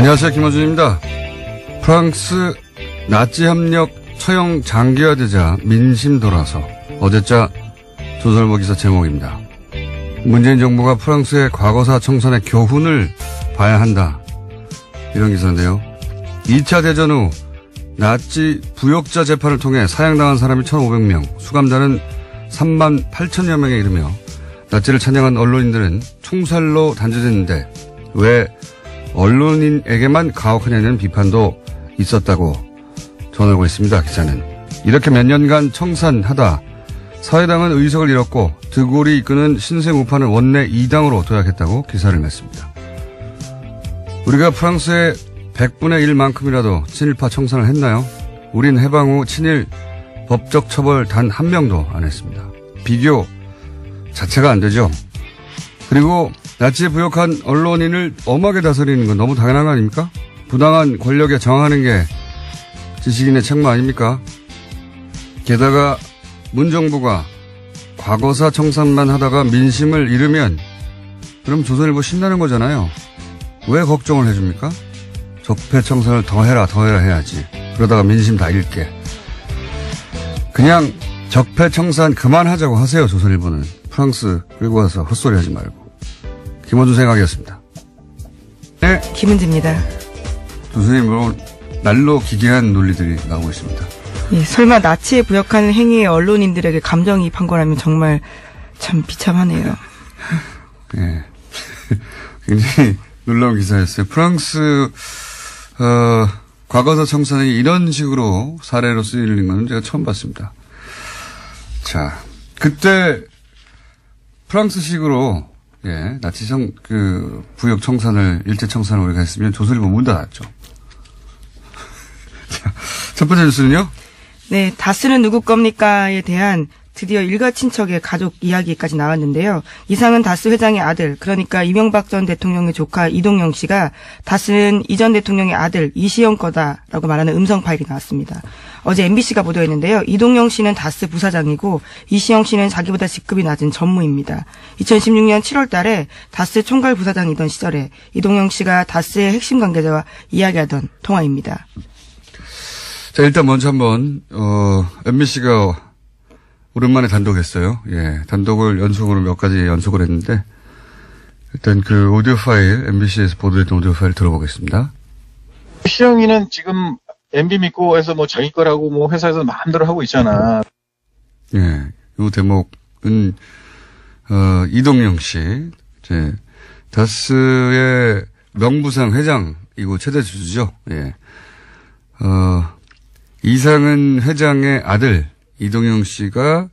안녕하세요. 김어준입니다. 프랑스 나치 협력 처형 장기화되자 민심 돌아서 어제자 조선일보 기사 제목입니다. 문재인 정부가 프랑스의 과거사 청산의 교훈을 봐야 한다. 이런 기사인데요. 2차 대전 후 나치 부역자 재판을 통해 사형당한 사람이 1,500명, 수감자는 3만 8천여 명에 이르며 나치를 찬양한 언론인들은 총살로 단죄됐는데 왜 언론인에게만 가혹하냐는 비판도 있었다고 전하고 있습니다. 기자는 이렇게 몇 년간 청산하다 사회당은 의석을 잃었고 드골이 이끄는 신생 우파는 원내 2당으로 도약했다고 기사를 냈습니다. 우리가 프랑스의 100분의 1만큼이라도 친일파 청산을 했나요? 우린 해방 후 친일 법적 처벌 단 한 명도 안 했습니다. 비교 자체가 안 되죠. 그리고 나치에 부역한 언론인을 엄하게 다스리는 건 너무 당연한 거 아닙니까? 부당한 권력에 저항하는 게 지식인의 책무 아닙니까? 게다가 문정부가 과거사 청산만 하다가 민심을 잃으면 그럼 조선일보 신나는 거잖아요. 왜 걱정을 해줍니까? 적폐청산을 더 해라 해야지. 그러다가 민심 다 잃게. 그냥 적폐청산 그만하자고 하세요. 조선일보는. 프랑스 끌고 와서 헛소리 하지 말고. 김원준 생각이었습니다. 네. 김은지입니다. 교수님, 날로 기괴한 논리들이 나오고 있습니다. 예, 설마 나치에 부역하는 행위에 언론인들에게 감정이입한 거라면 정말 참 비참하네요. 예. 굉장히 놀라운 기사였어요. 프랑스, 과거사 청산이 이런 식으로 사례로 쓰이는 건 제가 처음 봤습니다. 자, 그때 프랑스식으로 예, 나치 부역 청산을, 일제 청산을 우리가 했으면 조선일보 문 닫았죠. 자, 첫 번째 뉴스는요? 네, 다스는 누구 겁니까에 대한 드디어 일가 친척의 가족 이야기까지 나왔는데요. 이상은 다스 회장의 아들, 그러니까 이명박 전 대통령의 조카 이동영 씨가 다스는 이 전 대통령의 아들 이시영 거다라고 말하는 음성 파일이 나왔습니다. 어제 MBC가 보도했는데요. 이동영 씨는 다스 부사장이고 이시영 씨는 자기보다 직급이 낮은 전무입니다. 2016년 7월 달에 다스 총괄 부사장이던 시절에 이동영 씨가 다스의 핵심 관계자와 이야기하던 통화입니다. 자, 일단 먼저 한번 MBC가 오랜만에 단독했어요. 예, 단독을 연속으로 몇 가지 연속을 했는데 일단 그 오디오 파일, MBC에서 보도했던 오디오 파일 들어보겠습니다. 시영이는 지금 MB 믿고 해서 뭐 자기 거라고 뭐 회사에서 마음대로 하고 있잖아. 예, 이 대목은 이동영 씨, 이제 다스의 명부상 회장이고 최대 주주죠. 예, 이상은 회장의 아들. 이동영 씨가,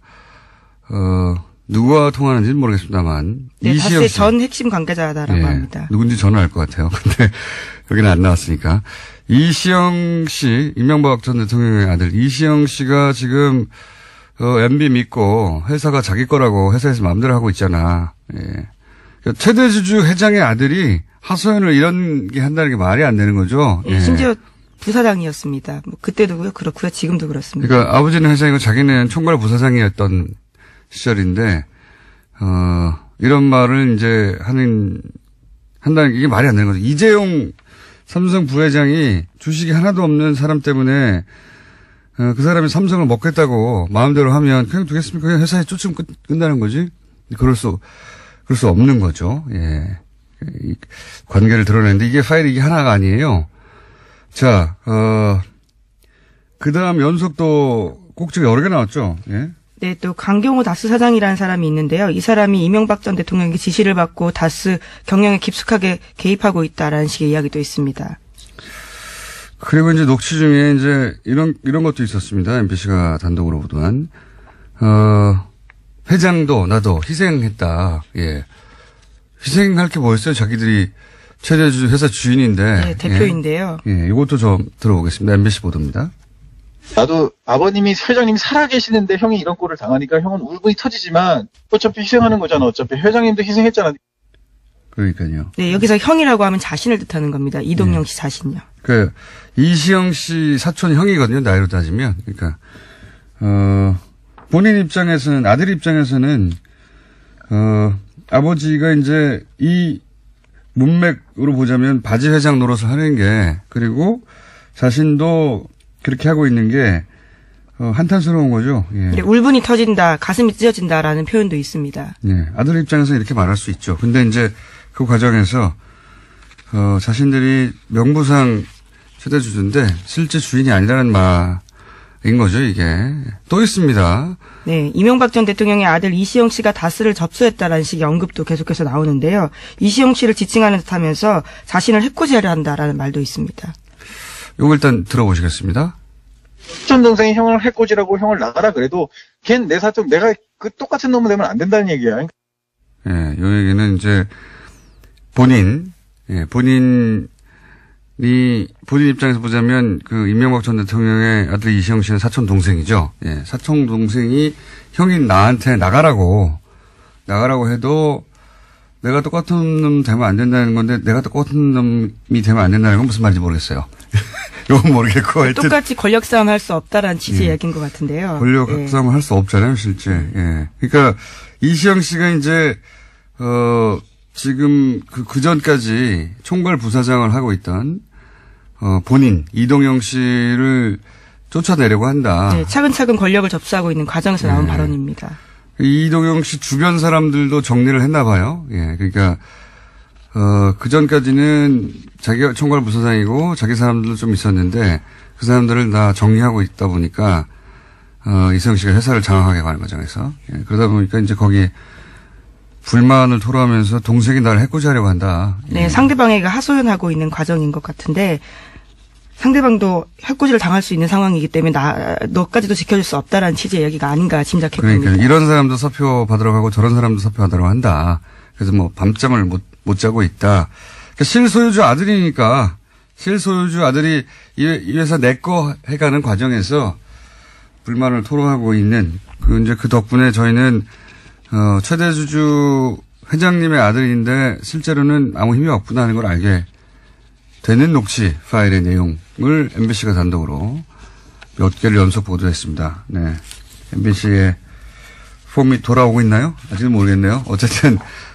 누구와 통화하는지는 모르겠습니다만. 네, 이시영 다스의 씨. 전 핵심 관계자다라고 합니다. 누군지 저는 알 것 같아요. 근데 여기는 안 나왔으니까. 이시영 씨, 이명박 전 대통령의 아들. 이시영 씨가 지금, MB 믿고 회사가 자기 거라고 회사에서 마음대로 하고 있잖아. 예. 그러니까 최대주주 회장의 아들이 하소연을 이런 게 한다는 게 말이 안 되는 거죠. 예. 심지어 부사장이었습니다. 뭐 그때도 그렇고요. 지금도 그렇습니다. 그러니까 아버지는 회장이고 자기는 총괄 부사장이었던 시절인데 이런 말을 이제 한다는 게 이게 말이 안 되는 거죠. 이재용 삼성 부회장이 주식이 하나도 없는 사람 때문에 그 사람이 삼성을 먹겠다고 마음대로 하면 그냥 두겠습니까? 그냥 회사에 쫓으면 끝나는 거지. 그럴 수 없는 거죠. 예. 이 관계를 드러내는데 이게 파일이 이게 하나가 아니에요. 자, 그 다음 연속도 꼭지가 여러 개 나왔죠. 예. 네, 또 강경호 다스 사장이라는 사람이 있는데요. 이 사람이 이명박 전 대통령에게 지시를 받고 다스 경영에 깊숙하게 개입하고 있다라는 식의 이야기도 있습니다. 그리고 이제 녹취 중에 이제 이런 것도 있었습니다. MBC가 단독으로 보도한. 회장도 나도 희생했다. 예. 희생할 게 뭐였어요? 자기들이 최대 회사 주인인데. 네, 대표인데요. 예, 이것도 좀 들어보겠습니다. MBC 보도입니다. 나도 아버님이 회장님이 살아계시는데 형이 이런 꼴을 당하니까 형은 울분이 터지지만 어차피 희생하는 거잖아. 어차피 회장님도 희생했잖아. 그러니까요. 네, 여기서 형이라고 하면 자신을 뜻하는 겁니다. 이동영 씨 자신요. 그 이시영 씨 사촌 형이거든요. 나이로 따지면. 그러니까 본인 입장에서는 아들 입장에서는 아버지가 이제 이 문맥으로 보자면 바지 회장 노릇을 하는 게, 그리고 자신도 그렇게 하고 있는 게 한탄스러운 거죠. 예. 울분이 터진다, 가슴이 찢어진다라는 표현도 있습니다. 예. 아들 입장에서 이렇게 말할 수 있죠. 근데 이제 그 과정에서 자신들이 명부상 최대 주주인데 실제 주인이 아니라는 말인 거죠, 이게. 또 있습니다. 네, 이명박 전 대통령의 아들 이시영 씨가 다스를 접수했다라는 식의 언급도 계속해서 나오는데요. 이시영 씨를 지칭하는 듯하면서 자신을 해코지하려 한다라는 말도 있습니다. 이거 일단 들어보시겠습니다. 전 동생이 형을 해코지라고 형을 나가라 그래도 걘 내 사적 내가 그 똑같은 놈이 되면 안 된다는 얘기야. 예, 요 얘기는 이제 본인 입장에서 보자면 그 이명박 전 대통령의 아들 이시영 씨는 사촌 동생이죠. 예, 사촌 동생이 형인 나한테 나가라고 해도 내가 똑같은 놈 되면 안 된다는 건데 내가 똑같은 놈이 되면 안 된다는 건 무슨 말인지 모르겠어요. 이건 모르겠고. 하여튼 똑같이 권력 싸움 할 수 없다라는 취지의 이야기인 것 같은데요. 권력 싸움을 할 수 없잖아요, 실제. 예. 그러니까 이시영 씨가 이제 지금 그 전까지 총괄 부사장을 하고 있던 본인 이동영 씨를 쫓아내려고 한다. 네, 차근차근 권력을 접수하고 있는 과정에서 나온 발언입니다. 이동영 씨 주변 사람들도 정리를 했나 봐요. 예, 그러니까 그 전까지는 자기가 총괄 부사장이고 자기 사람들도 좀 있었는데 그 사람들을 다 정리하고 있다 보니까 이시영 씨가 회사를 장악하게 가는 과정에서 그러다 보니까 이제 거기에 불만을 토로하면서 동생이 나를 해코지하려고 한다. 네, 상대방에게 하소연하고 있는 과정인 것 같은데 상대방도 해코지를 당할 수 있는 상황이기 때문에 너까지도 지켜줄 수 없다라는 취지의 이야기가 아닌가 짐작해봅니다. 그러니까 이런 사람도 서표 받으러 가고 저런 사람도 서표 받으러 한다. 그래서 뭐 밤잠을 못 자고 있다. 그러니까 실소유주 아들이니까 실소유주 아들이 이 회사 내 거 해가는 과정에서 불만을 토로하고 있는 이제 그 덕분에 저희는 최대 주주 회장님의 아들인데 실제로는 아무 힘이 없구나 하는 걸 알게 되는 녹취 파일의 내용을 MBC가 단독으로 몇 개를 연속 보도했습니다. 네. MBC의 폼이 돌아오고 있나요? 아직은 모르겠네요. 어쨌든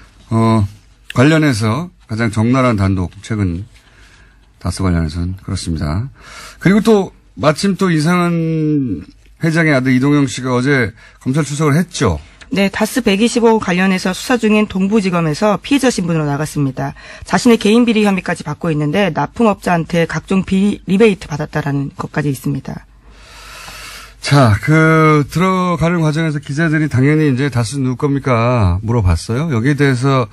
관련해서 가장 적나라한 단독 최근 다스 관련해서는 그렇습니다. 그리고 또 마침 또 이상한 회장의 아들 이동영 씨가 어제 검찰 출석을 했죠. 네, 다스 125호 관련해서 수사 중인 동부지검에서 피해자 신분으로 나갔습니다. 자신의 개인 비리 혐의까지 받고 있는데 납품업자한테 각종 비리 리베이트 받았다라는 것까지 있습니다. 자, 들어가는 과정에서 기자들이 당연히 이제 다스 누구 겁니까? 물어봤어요. 여기에 대해서,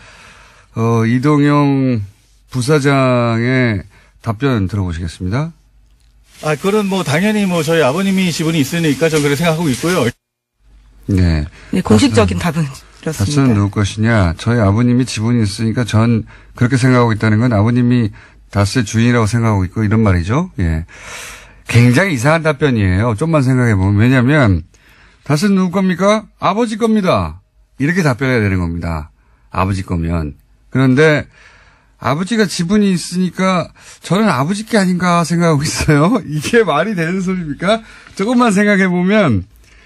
이동영 부사장의 답변 들어보시겠습니다. 그건 당연히 저희 아버님이 지분이 있으니까 저는 그렇게 생각하고 있고요. 네, 공식적인 답은 그렇습니다. 다스는 누구 것이냐? 저희 아버님이 지분이 있으니까 전 그렇게 생각하고 있다는 건 아버님이 다스의 주인이라고 생각하고 있고 이런 말이죠. 예. 굉장히 이상한 답변이에요. 좀만 생각해보면. 왜냐하면 다스는 누구 겁니까? 아버지 겁니다. 이렇게 답변해야 되는 겁니다. 아버지 거면. 그런데 아버지가 지분이 있으니까 저는 아버지 게 아닌가 생각하고 있어요. 이게 말이 되는 소리입니까? 조금만 생각해보면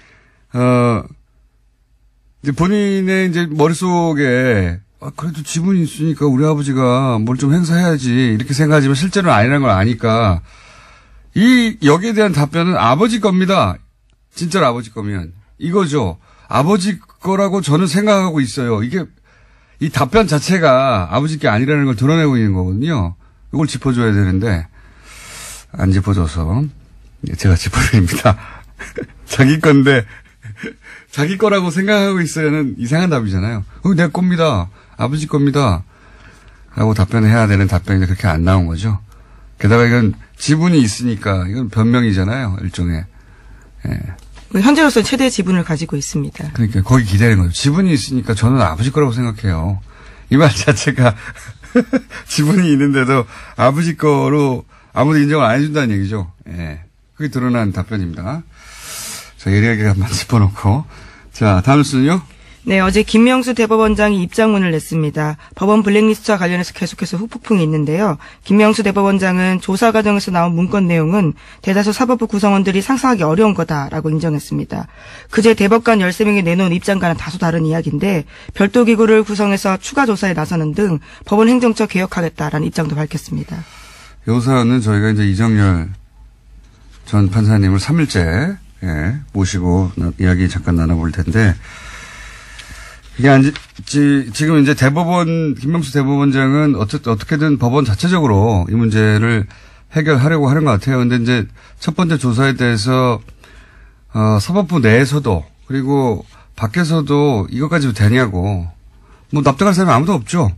이제 본인의 이제 머릿속에 그래도 지분이 있으니까 우리 아버지가 뭘 좀 행사해야지 이렇게 생각하지만 실제로는 아니라는 걸 아니까 여기에 대한 답변은 아버지 겁니다. 진짜로 아버지 거면. 이거죠. 아버지 거라고 저는 생각하고 있어요. 이 답변 자체가 아버지 게 아니라는 걸 드러내고 있는 거거든요. 이걸 짚어줘야 되는데 안 짚어줘서 제가 짚어드립니다. 자기 건데 자기 거라고 생각하고 있어야는 이상한 답이잖아요. 내 겁니다. 아버지 겁니다. 라고 답변을 해야 되는 답변이 그렇게 안 나온 거죠. 게다가 이건 지분이 있으니까 이건 변명이잖아요. 일종의. 예. 현재로서 최대 지분을 가지고 있습니다. 그러니까 거기 기다리는 거죠. 지분이 있으니까 저는 아버지 거라고 생각해요. 이 말 자체가 지분이 있는데도 아버지 거로 아무도 인정을 안 해준다는 얘기죠. 예. 그게 드러난 답변입니다. 자, 예리하게 한번 짚어놓고. 자, 다음 순요. 네, 어제 김명수 대법원장이 입장문을 냈습니다. 법원 블랙리스트와 관련해서 계속해서 후폭풍이 있는데요. 김명수 대법원장은 조사 과정에서 나온 문건 내용은 대다수 사법부 구성원들이 상상하기 어려운 거다라고 인정했습니다. 그제 대법관 13명이 내놓은 입장과는 다소 다른 이야기인데 별도 기구를 구성해서 추가 조사에 나서는 등 법원 행정처 개혁하겠다라는 입장도 밝혔습니다. 요 사안은 저희가 이제 이정열 전 판사님을 3일째 모시고 이야기 잠깐 나눠볼 텐데 이게 지금 이제 김명수 대법원장은 어떻게든 법원 자체적으로 이 문제를 해결하려고 하는 것 같아요. 근데 이제 첫 번째 조사에 대해서, 사법부 내에서도 그리고 밖에서도 이것까지 되냐고 뭐 납득할 사람이 아무도 없죠.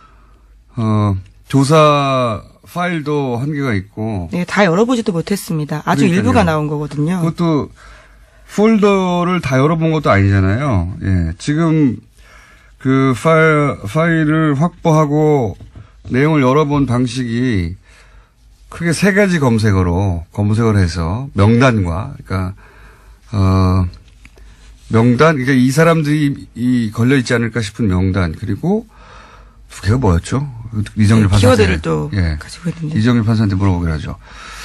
조사 파일도 한계가 있고. 네, 다 열어보지도 못했습니다. 아주 그러니까요. 일부가 나온 거거든요. 그것도 폴더를 다 열어본 것도 아니잖아요. 예. 지금 그 파일을 확보하고 내용을 열어본 방식이 크게 3가지 검색을 해서 명단과, 그러니까, 그러니까 이 사람들이 걸려있지 않을까 싶은 명단, 그리고 두 개가 뭐였죠? 이정일 판사한테. 키워드를 또 가지고 있는데. 이정일 판사한테 물어보기로 하죠.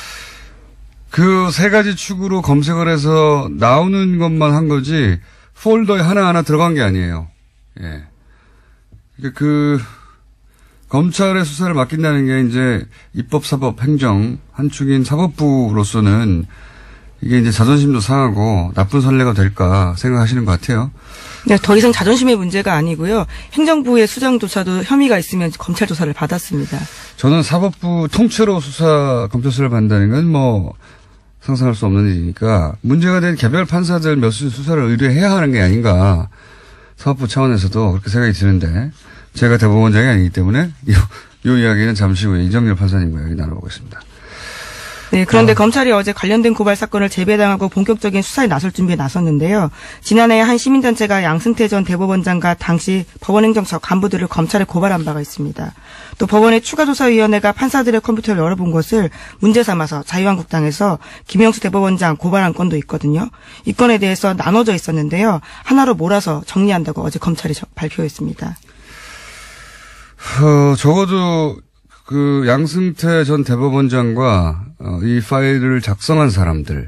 그 3가지 축으로 검색을 해서 나오는 것만 한 거지, 폴더에 하나하나 들어간 게 아니에요. 예. 검찰의 수사를 맡긴다는 게 이제 입법, 사법, 행정 한 축인 사법부로서는 이게 이제 자존심도 상하고 나쁜 선례가 될까 생각하시는 것 같아요. 네, 더 이상 자존심의 문제가 아니고요. 행정부의 수장조차도 혐의가 있으면 검찰 조사를 받았습니다. 저는 사법부 통째로 검찰 수사를 받는다는 건 뭐 상상할 수 없는 일이니까 문제가 된 개별 판사들 몇 수 수사를 의뢰해야 하는 게 아닌가. 사법부 차원에서도 그렇게 생각이 드는데 제가 대법원장이 아니기 때문에 이 이야기는 잠시 후에 이정열 판사님과 이야기 나눠보겠습니다. 네, 그런데 검찰이 어제 관련된 고발 사건을 재배당하고 본격적인 수사에 나설 준비에 나섰는데요. 지난해 한 시민단체가 양승태 전 대법원장과 당시 법원행정처 간부들을 검찰에 고발한 바가 있습니다. 또 법원의 추가조사위원회가 판사들의 컴퓨터를 열어본 것을 문제 삼아서 자유한국당에서 김영수 대법원장 고발한 건도 있거든요. 이 건에 대해서 나눠져 있었는데요. 하나로 몰아서 정리한다고 어제 검찰이 발표했습니다. 적어도 그 양승태 전 대법원장과 이 파일을 작성한 사람들은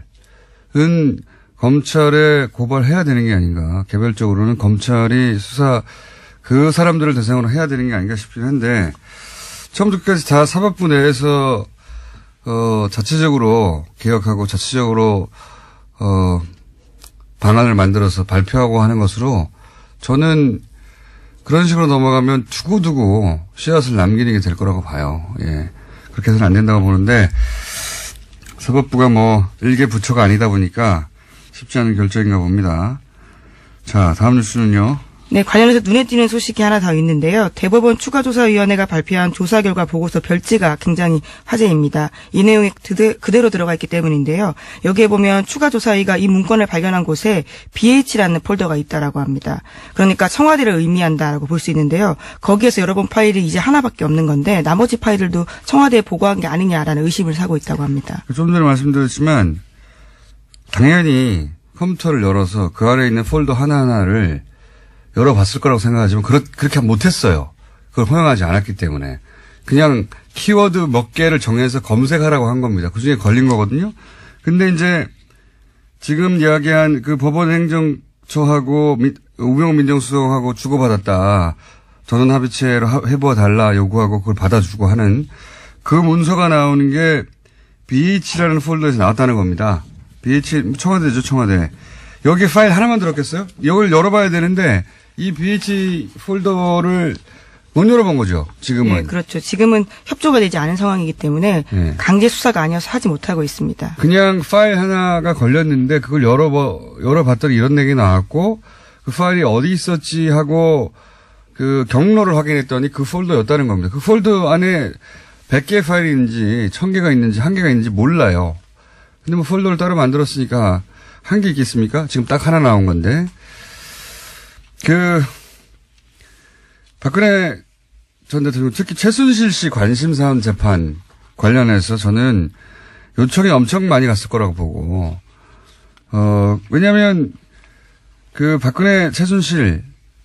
검찰에 고발해야 되는 게 아닌가. 개별적으로는 검찰이 그 사람들을 대상으로 해야 되는 게 아닌가 싶긴 한데 처음부터 끝까지 다 사법부 내에서 자체적으로 개혁하고 자체적으로 방안을 만들어서 발표하고 하는 것으로 저는 그런 식으로 넘어가면 두고두고 씨앗을 남기는 게 될 거라고 봐요. 예. 그렇게 해서는 안 된다고 보는데, 사법부가 뭐, 일개 부처가 아니다 보니까 쉽지 않은 결정인가 봅니다. 자, 다음 뉴스는요. 네, 관련해서 눈에 띄는 소식이 하나 더 있는데요. 대법원 추가조사위원회가 발표한 조사 결과 보고서 별지가 굉장히 화제입니다. 이 내용이 그대로 들어가 있기 때문인데요. 여기에 보면 추가조사위가 이 문건을 발견한 곳에 BH라는 폴더가 있다라고 합니다. 그러니까 청와대를 의미한다라고 볼 수 있는데요. 거기에서 열어본 파일이 이제 하나밖에 없는 건데 나머지 파일들도 청와대에 보고한 게 아니냐라는 의심을 사고 있다고 합니다. 좀 전에 말씀드렸지만 당연히 컴퓨터를 열어서 그 안에 있는 폴더 하나하나를 열어봤을 거라고 생각하지만 그렇게 못했어요. 그걸 허용하지 않았기 때문에. 그냥 키워드 몇 개를 정해서 검색하라고 한 겁니다. 그중에 걸린 거거든요. 근데 이제 지금 이야기한 그 법원행정처하고 우병우 민정수석하고 주고받았다. 전원합의체로 해보아 달라 요구하고 그걸 받아주고 하는 그 문서가 나오는 게 BH라는 폴더에서 나왔다는 겁니다. BH, 청와대죠, 청와대. 여기 파일 하나만 들었겠어요? 이걸 열어봐야 되는데 이 BH 폴더를 못 열어본 거죠, 지금은. 네, 그렇죠. 지금은 협조가 되지 않은 상황이기 때문에 네. 강제 수사가 아니어서 하지 못하고 있습니다. 그냥 파일 하나가 걸렸는데 그걸 열어봤더니 이런 얘기 나왔고 그 파일이 어디 있었지 하고 그 경로를 확인했더니 그 폴더였다는 겁니다. 그 폴더 안에 100개의 파일이 있는지 1000개가 있는지 1개가 있는지 몰라요. 근데 뭐 폴더를 따로 만들었으니까 1개 있겠습니까? 지금 딱 하나 나온 건데. 박근혜 전 대통령 특히 최순실 씨 관심사안 재판 관련해서 저는 요청이 엄청 많이 갔을 거라고 보고, 왜냐면 그 박근혜 최순실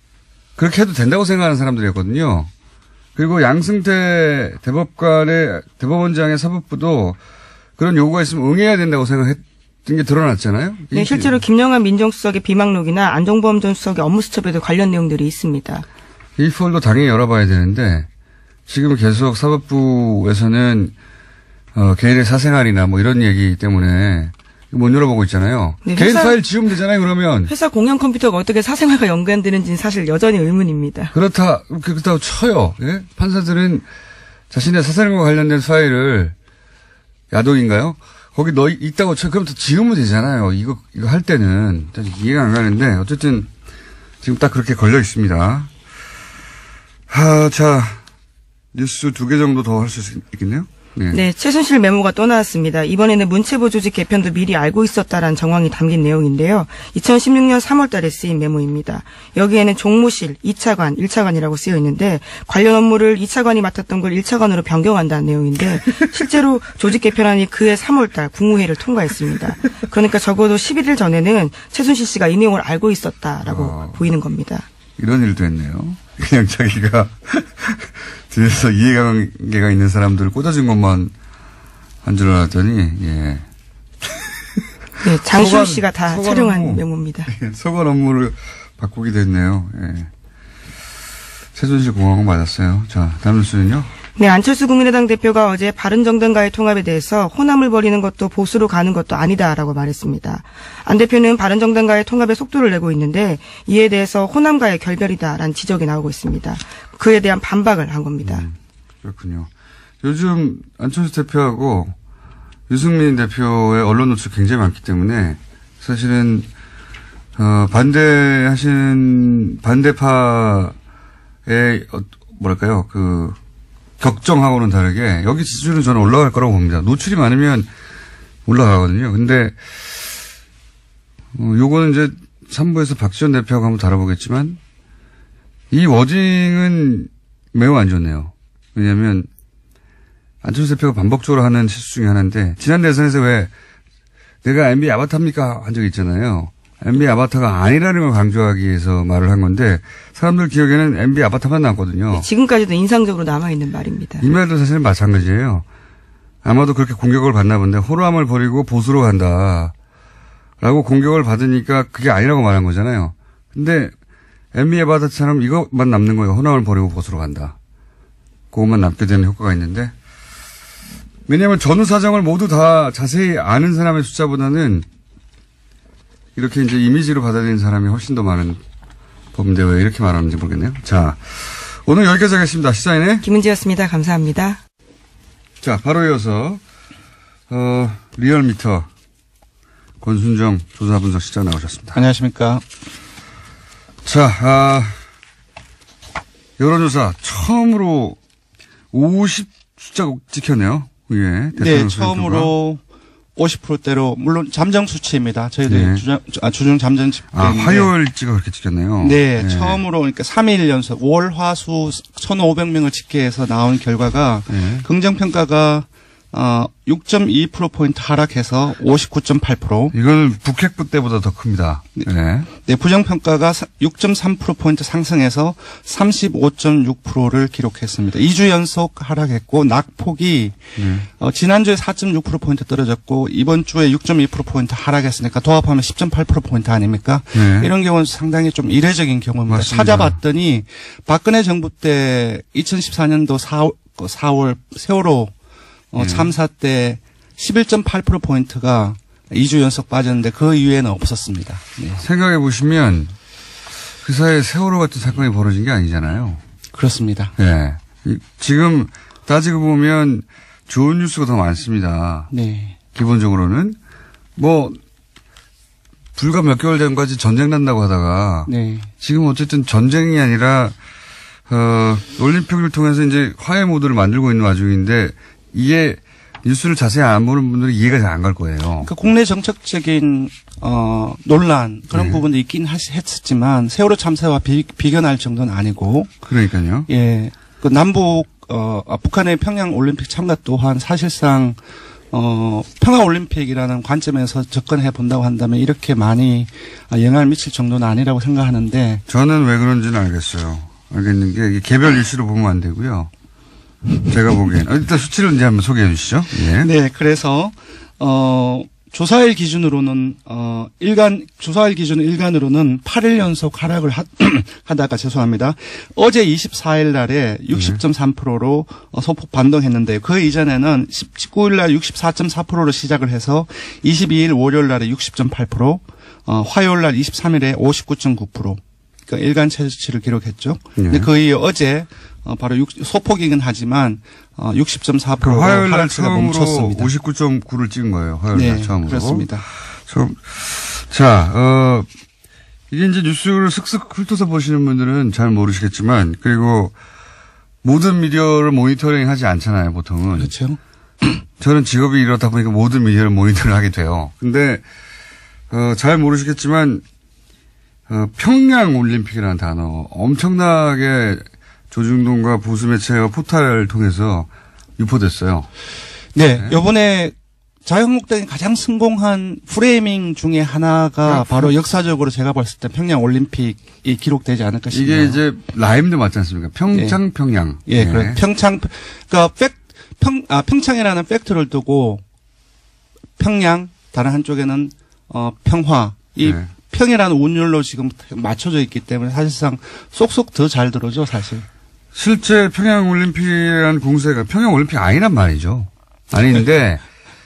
그렇게 해도 된다고 생각하는 사람들이었거든요. 그리고 양승태 대법원장의 사법부도 그런 요구가 있으면 응해야 된다고 생각했던 게 드러났잖아요. 네, 실제로 김영환 민정수석의 비망록이나 안종범 전 수석의 업무수첩에도 관련 내용들이 있습니다. 이 폴도 당연히 열어봐야 되는데 지금 계속 사법부에서는 개인의 사생활이나 뭐 이런 얘기 때문에 못 열어보고 있잖아요. 네, 개인 파일 지우면 되잖아요, 그러면. 회사 공용 컴퓨터가 어떻게 사생활과 연관되는지는 사실 여전히 의문입니다. 그렇다고 쳐요. 예? 판사들은 자신의 사생활과 관련된 파일을 야동인가요? 거기 있다고 쳐. 그럼 또 지우면 되잖아요. 이거 할 때는. 이해가 안 가는데, 어쨌든, 지금 딱 그렇게 걸려 있습니다. 자, 뉴스 2개 정도 더 할 수 있겠네요? 네, 최순실 메모가 또 나왔습니다. 이번에는 문체부 조직 개편도 미리 알고 있었다라는 정황이 담긴 내용인데요. 2016년 3월 달에 쓰인 메모입니다. 여기에는 종무실, 2차관, 1차관이라고 쓰여 있는데 관련 업무를 2차관이 맡았던 걸 1차관으로 변경한다는 내용인데 실제로 조직 개편안이 그해 3월 달 국무회의를 통과했습니다. 그러니까 적어도 11일 전에는 최순실 씨가 이 내용을 알고 있었다라고 보이는 겁니다. 이런 일도 했네요. 그냥 자기가 뒤에서 이해관계가 있는 사람들을 꽂아준 것만 한 줄 알았더니, 예. 네, 장시호 씨가 다 촬영한 메모입니다. 예, 소관 업무를 바꾸게 됐네요. 예. 최순실 공항은 맞았어요. 자, 다음 뉴스는요? 네, 안철수 국민의당 대표가 어제 바른정당과의 통합에 대해서 호남을 벌이는 것도 보수로 가는 것도 아니다라고 말했습니다. 안 대표는 바른정당과의 통합에 속도를 내고 있는데 이에 대해서 호남과의 결별이다라는 지적이 나오고 있습니다. 그에 대한 반박을 한 겁니다. 그렇군요. 요즘 안철수 대표하고 유승민 대표의 언론 노출 굉장히 많기 때문에 사실은 반대파의 뭐랄까요, 격정하고는 다르게 여기 지지율은 저는 올라갈 거라고 봅니다. 노출이 많으면 올라가거든요. 근데 요거는 이제 3부에서 박지원 대표하고 한번 다뤄보겠지만 이 워딩은 매우 안 좋네요. 왜냐하면 안철수 대표가 반복적으로 하는 실수 중에 하나인데 지난 대선에서 왜 내가 MB 아바타입니까 한 적이 있잖아요. MB 아바타가 아니라는 걸 강조하기 위해서 말을 한 건데 사람들 기억에는 MB 아바타만 남거든요. 네, 지금까지도 인상적으로 남아있는 말입니다. 이 말도 사실은 마찬가지예요. 아마도 그렇게 공격을 받나 본데 호남을 버리고 보수로 간다 라고 공격을 받으니까 그게 아니라고 말한 거잖아요. 근데 MB 아바타처럼 이것만 남는 거예요. 호남을 버리고 보수로 간다. 그것만 남게 되는 효과가 있는데 왜냐하면 전후 사정을 모두 다 자세히 아는 사람의 숫자보다는 이렇게 이제 이미지로 받아들이는 사람이 훨씬 더 많은 법인데 왜 이렇게 말하는지 모르겠네요. 자, 오늘 여기까지 하겠습니다. 시사인의 김은지였습니다. 감사합니다. 자, 바로 이어서 리얼미터 권순정 조사분석실장 나오셨습니다. 안녕하십니까. 자, 여론조사 처음으로 50 숫자 찍혔네요. 예, 네, 처음으로 50%대로 물론 잠정 수치입니다. 저희들 주중 잠정 집계. 화요일치가 그렇게 찍혔네요. 네, 처음으로 그러니까 3일 연속 월, 화, 수 1,500명을 집계해서 나온 결과가 긍정 평가가 6.2%포인트 하락해서 59.8%. 이건 북핵부 때보다 더 큽니다. 네. 네, 부정평가가 6.3%포인트 상승해서 35.6%를 기록했습니다. 2주 연속 하락했고, 낙폭이, 지난주에 4.6%포인트 떨어졌고, 이번 주에 6.2%포인트 하락했으니까 도합하면 10.8%포인트 아닙니까? 네. 이런 경우는 상당히 좀 이례적인 경우입니다. 맞습니다. 찾아봤더니, 박근혜 정부 때 2014년도 4월 세월호 참사 때 11.8%포인트가 2주 연속 빠졌는데 그 이후에는 없었습니다. 네. 생각해 보시면 그 사이에 세월호 같은 사건이 벌어진 게 아니잖아요. 그렇습니다. 네. 지금 따지고 보면 좋은 뉴스가 더 많습니다. 네. 기본적으로는 뭐 불과 몇 개월 전까지 전쟁 난다고 하다가 네. 지금 어쨌든 전쟁이 아니라 올림픽을 통해서 이제 화해 모드를 만들고 있는 와중인데 이게 뉴스를 자세히 안 보는 분들은 이해가 잘 안 갈 거예요. 그러니까 국내 정책적인 논란 그런 부분도 있긴 했었지만 세월호 참사와 비견할 정도는 아니고. 그러니까요. 예, 그 남북 북한의 평양 올림픽 참가 또한 사실상 평화올림픽이라는 관점에서 접근해 본다고 한다면 이렇게 많이 영향을 미칠 정도는 아니라고 생각하는데. 저는 왜 그런지는 알겠어요. 알겠는 게 이게 개별 이슈로 보면 안 되고요. 제가 보기엔. 일단 수치를 이제 한번 소개해 주시죠. 예. 네, 그래서, 조사일 기준으로는, 조사일 기준 일간으로는 8일 연속 하락을 하다가 죄송합니다. 어제 24일 날에 60.3%로 소폭 반등했는데 그 이전에는 19일 날 64.4%로 시작을 해서 22일 월요일 날에 60.8%, 화요일 날 23일에 59.9%. 그러니까 일간 최저치를 기록했죠. 근데 거의 어제 바로 소폭이긴 하지만 60.4%로 화요일 날 하락세가 처음으로 멈췄습니다. 59.9를 찍은 거예요. 화요일 날 네, 처음으로. 그렇습니다. 자, 이게 이제 뉴스를 슥슥 훑어서 보시는 분들은 잘 모르시겠지만, 그리고 모든 미디어를 모니터링 하지 않잖아요, 보통은. 그렇죠. 저는 직업이 이렇다 보니까 모든 미디어를 모니터링 하게 돼요. 근데, 잘 모르시겠지만, 평양 올림픽이라는 단어 엄청나게 조중동과 보수 매체와 포탈을 통해서 유포됐어요. 네, 요번에 자유한국당이 가장 성공한 프레이밍 중에 하나가 바로 역사적으로 제가 봤을 때 평양 올림픽이 기록되지 않을까 싶네요. 이게 이제 라임도 맞지 않습니까? 평창, 예. 평양. 예, 네. 그래. 그러니까 평창이라는 팩트를 두고 평양, 다른 한쪽에는 평화, 이 네. 평이라는 운율로 지금 맞춰져 있기 때문에 사실상 쏙쏙 더 잘 들어오죠, 사실. 실제 평양 올림픽이라는 공세가 평양 올림픽 아니란 말이죠. 아닌데,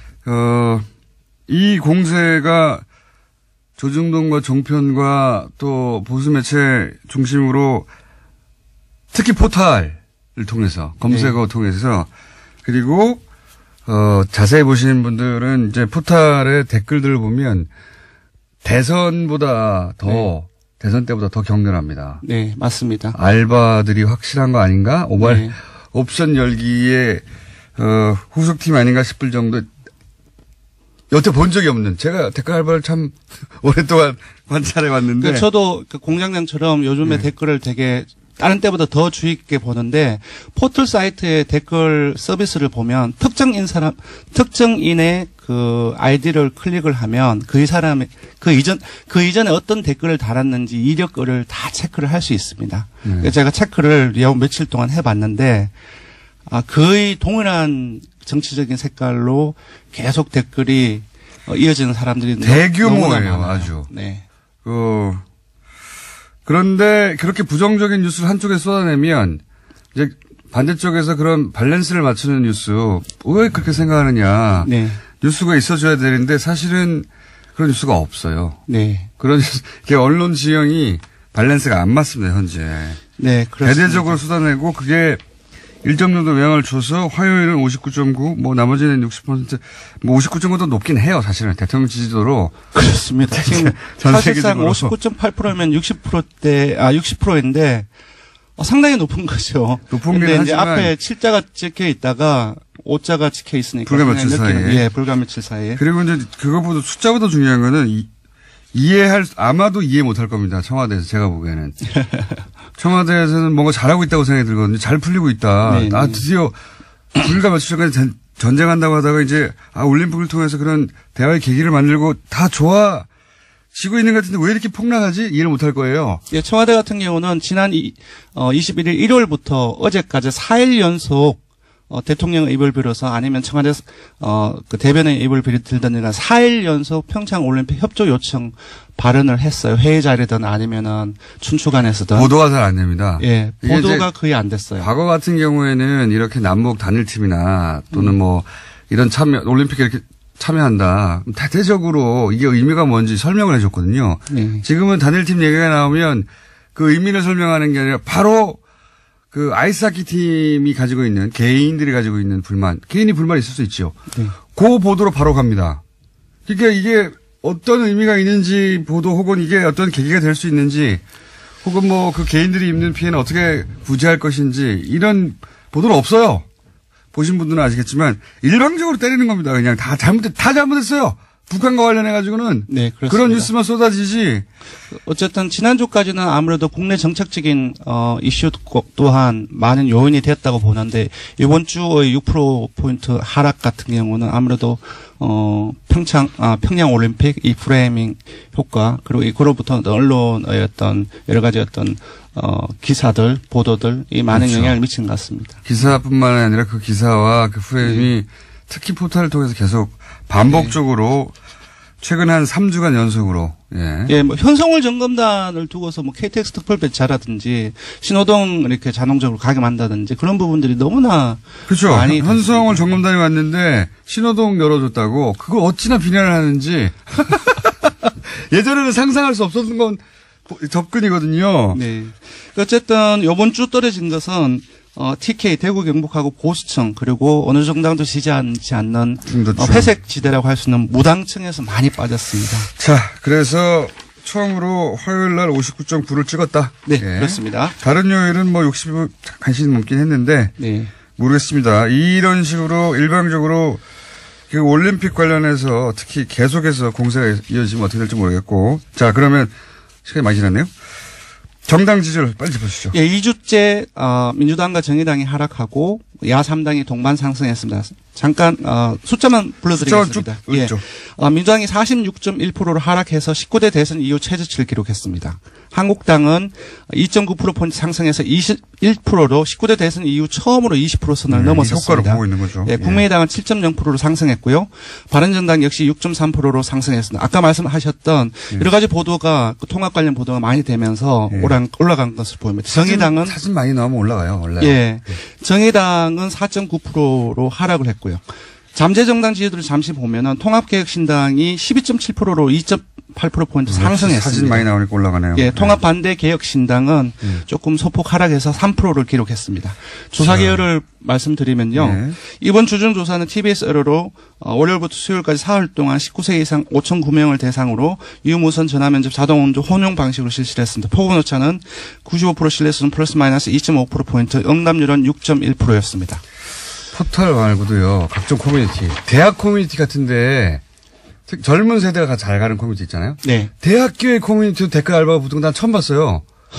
이 공세가 조중동과 종편과 또 보수 매체 중심으로 특히 포탈을 통해서, 검색어 통해서, 그리고, 자세히 보시는 분들은 이제 포탈의 댓글들을 보면 대선보다 더, 대선 때보다 더 격렬합니다. 네, 맞습니다. 알바들이 확실한 거 아닌가? 네. 옵션 열기에, 후속팀 아닌가 싶을 정도, 여태 본 적이 없는, 제가 댓글 알바를 참 오랫동안 관찰해 왔는데. 저도 그 공장장처럼 요즘에 댓글을 되게 다른 때보다 더 주의 깊게 보는데 포털 사이트의 댓글 서비스를 보면 특정인의 그 아이디를 클릭을 하면 그 사람의 그 이전에 어떤 댓글을 달았는지 이력을 다 체크를 할 수 있습니다. 그래서 제가 체크를 며칠 동안 해봤는데 거의 동일한 정치적인 색깔로 계속 댓글이 이어지는 사람들이 대규모예요, 아주. 네. 그런데 그렇게 부정적인 뉴스를 한쪽에 쏟아내면 이제 반대쪽에서 그런 밸런스를 맞추는 뉴스 왜 그렇게 생각하느냐. 네. 뉴스가 있어줘야 되는데 사실은 그런 뉴스가 없어요. 네. 그런 언론 지형이 밸런스가 안 맞습니다, 현재. 네, 그렇습니다. 대대적으로 쏟아내고 그게 일정 정도 영향을 줘서 화요일은 59.9, 뭐 나머지는 60%, 뭐 59.9도 높긴 해요, 사실은. 대통령 지지도로. 그렇습니다. 지금 전 사실상 세계적으로. 59.8%면 60%인데 상당히 높은 거죠. 높은 근데 게 이제 하지만 앞에 7자가 찍혀 있다가 5자가 찍혀 있으니까 불과 며칠 사이에. 예, 불과 며칠 사이에. 그리고 이제 그것보다 숫자보다 중요한 거는 아마도 이해 못할 겁니다. 청와대에서 제가 보기에는. 청와대에서는 뭔가 잘하고 있다고 생각이 들거든요. 잘 풀리고 있다. 네, 네. 드디어 불과 며칠 전까지 전쟁한다고 하다가 이제 올림픽을 통해서 그런 대화의 계기를 만들고 다 좋아지고 있는 것 같은데 왜 이렇게 폭락하지? 이해를 못할 거예요. 예, 청와대 같은 경우는 지난 21일 일요일부터 어제까지 4일 연속 대통령의 입을 빌어서 아니면 청와대 그 대변의 입을 빌든지나 4일 연속 평창 올림픽 협조 요청 발언을 했어요. 회의 자리든 아니면은 춘추관에서든. 보도가 잘 안 됩니다. 예, 보도가 거의 안 됐어요. 과거 같은 경우에는 이렇게 남북 단일팀이나 또는 뭐 이런 올림픽에 이렇게 참여한다. 대대적으로 이게 의미가 뭔지 설명을 해줬거든요. 네. 지금은 단일팀 얘기가 나오면 그 의미를 설명하는 게 아니라 바로 그 아이스하키 팀이 가지고 있는 개인들이 가지고 있는 불만, 개인이 불만이 있을 수 있죠. 네. 그 보도로 바로 갑니다. 그러니까 이게 어떤 의미가 있는지 보도 혹은 이게 어떤 계기가 될 수 있는지 혹은 뭐 그 개인들이 입는 피해는 어떻게 구제할 것인지 이런 보도는 없어요. 보신 분들은 아시겠지만 일방적으로 때리는 겁니다. 그냥 다 잘못했어요. 북한과 관련해가지고는 네, 그렇습니다. 그런 뉴스만 쏟아지지. 어쨌든 지난주까지는 아무래도 국내 정책적인 이슈 또한 많은 요인이 됐다고 보는데 이번 주의 6%포인트 하락 같은 경우는 아무래도 평양 올림픽 이 프레이밍 효과 그리고 그로부터 언론의 어떤 여러 가지 어떤 기사들 보도들 이 많은 그렇죠. 영향을 미친 것 같습니다. 기사뿐만 아니라 그 기사와 그 프레임이 특히 포털을 통해서 계속 반복적으로 최근 한 3주간 연속으로 예, 뭐 현성월 점검단을 두고서 뭐 KTX 특별 배차라든지 신호등 이렇게 자동적으로 가게만다든지 그런 부분들이 너무나 그렇죠. 많이 현성월 점검단이 왔는데 신호등 열어줬다고 그걸 어찌나 비난을 하는지 예전에는 상상할 수 없었던 건 접근이거든요. 네. 어쨌든 이번 주 떨어진 것은 TK 대구 경북하고 보수층 그리고 어느 정당도 지지하지 않는 회색 지대라고 할 수 있는 무당층에서 많이 빠졌습니다. 자, 그래서 처음으로 화요일 날 59.9를 찍었다. 네, 그렇습니다. 다른 요일은 뭐 60을 간신히 넘긴 했는데 네. 모르겠습니다. 이런 식으로 일방적으로 그 올림픽 관련해서 특히 계속해서 공세가 이어지면 어떻게 될지 모르겠고. 자, 그러면 시간이 많이 지났네요. 정당 지지율 빨리 짚어주시죠. 예, 2주째 민주당과 정의당이 하락하고 야3당이 동반 상승했습니다. 잠깐 숫자만 불러드리겠습니다. 예. 민주당이 46.1%로 하락해서 19대 대선 이후 최저치를 기록했습니다. 한국당은 2.9%포인트 상승해서 21%로 19대 대선 이후 처음으로 20% 선을 넘어섰습니다. 효과를 보고 있는 거죠. 예, 국민의당은 7.0%로 상승했고요. 바른정당 역시 6.3%로 상승했습니다. 아까 말씀하셨던 여러 가지 보도가 통합 관련 보도가 많이 되면서 올라간 것을 보입니다. 정의당은 사진 많이 나오면 올라가요. 원래. 예, 정의당은 4.9%로 하락을 했고요. 잠재정당 지지율을 잠시 보면은 통합개혁신당이 12.7%로 2.8%포인트 상승했습니다. 사진 많이 나오니까 올라가네요. 예, 통합반대개혁신당은 조금 소폭 하락해서 3%를 기록했습니다. 조사 개요를 말씀드리면요. 이번 주중조사는 TBS 의뢰로 월요일부터 수요일까지 사흘 동안 19세 이상 5,009명을 대상으로 유무선 전화면접 자동운전 혼용 방식으로 실시를 했습니다. 포괄오차는 95% 신뢰수준 플러스 마이너스 2.5%포인트, 응답률은 6.1%였습니다. 포털 말고도요, 각종 커뮤니티, 대학 커뮤니티 같은데, 특히 젊은 세대가 잘 가는 커뮤니티 있잖아요. 네. 대학교의 커뮤니티도 댓글 알바가 붙은 건 난 처음 봤어요.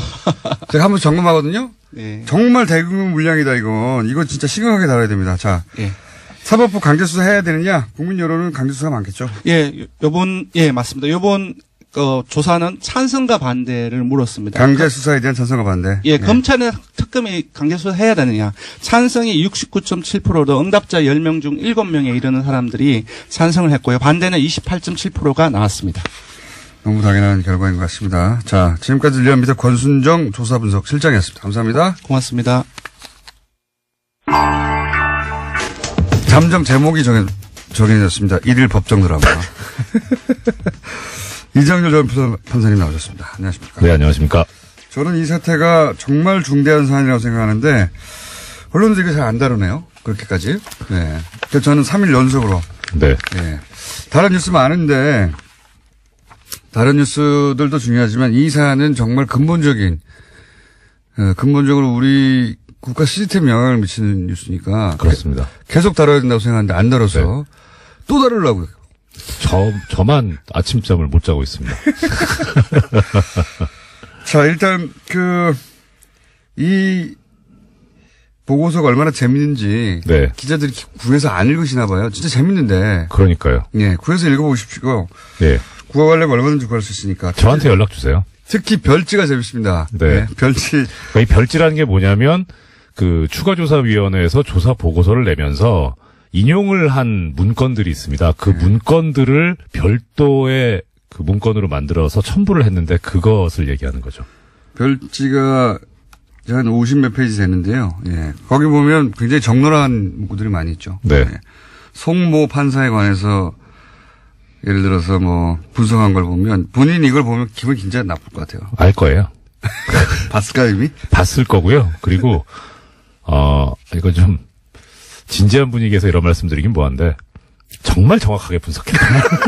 제가 한번 점검하거든요. 네. 정말 대규모 물량이다, 이건. 이거 진짜 심각하게 다뤄야 됩니다. 자. 예. 사법부 강제수사 해야 되느냐? 국민 여론은 강제수사가 많겠죠. 예, 맞습니다. 요번 조사는 찬성과 반대를 물었습니다. 강제수사에 대한 찬성과 반대. 예, 검찰은 특검이 강제수사 해야 되느냐. 찬성이 69.7%로 응답자 10명 중 7명에 이르는 사람들이 찬성을 했고요. 반대는 28.7%가 나왔습니다. 너무 당연한 결과인 것 같습니다. 자, 지금까지 리얼미터 권순정 조사분석 실장이었습니다. 감사합니다. 고맙습니다. 잠정 제목이 정해졌습니다. 1일 법정 드라마. 이정열 전 판사님 나오셨습니다. 안녕하십니까. 네, 안녕하십니까. 저는 이 사태가 정말 중대한 사안이라고 생각하는데 언론들이 잘 안 다루네요. 그렇게까지. 네. 그래서 저는 3일 연속으로. 네. 네. 다른 뉴스 많은데 다른 뉴스들도 중요하지만 이 사안은 정말 근본적으로 우리 국가 시스템에 영향을 미치는 뉴스니까. 그렇습니다. 계속 다뤄야 된다고 생각하는데 안 다뤄서 네. 또 다루려고요. 저만 아침잠을 못 자고 있습니다. 자, 일단, 이 보고서가 얼마나 재밌는지. 네. 기자들이 구해서 안 읽으시나 봐요. 진짜 재밌는데. 그러니까요. 예, 구해서 읽어보십시오. 네. 구하려면 얼마든지 구할 수 있으니까. 저한테 연락 주세요. 특히 별지가 재밌습니다. 네. 예, 별지. 그러니까 이 별지라는 게 뭐냐면, 추가조사위원회에서 조사 보고서를 내면서 인용을 한 문건들이 있습니다. 그 문건들을 별도의 그 문건으로 만들어서 첨부를 했는데 그것을 얘기하는 거죠. 별지가 한 50몇 페이지 되는데요. 예. 거기 보면 굉장히 적나라한 문구들이 많이 있죠. 네. 예. 송모 판사에 관해서 예를 들어서 뭐 분석한 걸 보면 본인이 이걸 보면 기분이 굉장히 나쁠 것 같아요. 알 거예요. 봤을까요, 이미? 봤을 거고요. 그리고, 이거 좀 진지한 분위기에서 이런 말씀 드리긴 뭐한데, 정말 정확하게 분석했다.